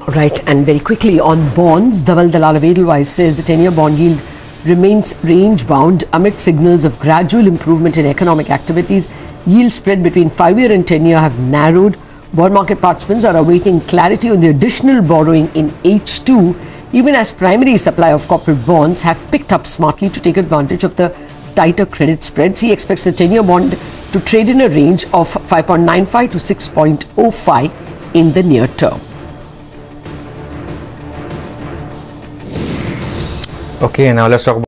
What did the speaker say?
Right, and very quickly on bonds, Dhaval Dalal of Edelweiss says the 10-year bond yield remains range-bound amid signals of gradual improvement in economic activities. Yield spread between 5-year and 10-year have narrowed. Bond market participants are awaiting clarity on the additional borrowing in H2, even as primary supply of corporate bonds have picked up smartly to take advantage of the tighter credit spreads. He expects the 10-year bond to trade in a range of 5.95 to 6.05 in the near term. Okay, now let's talk about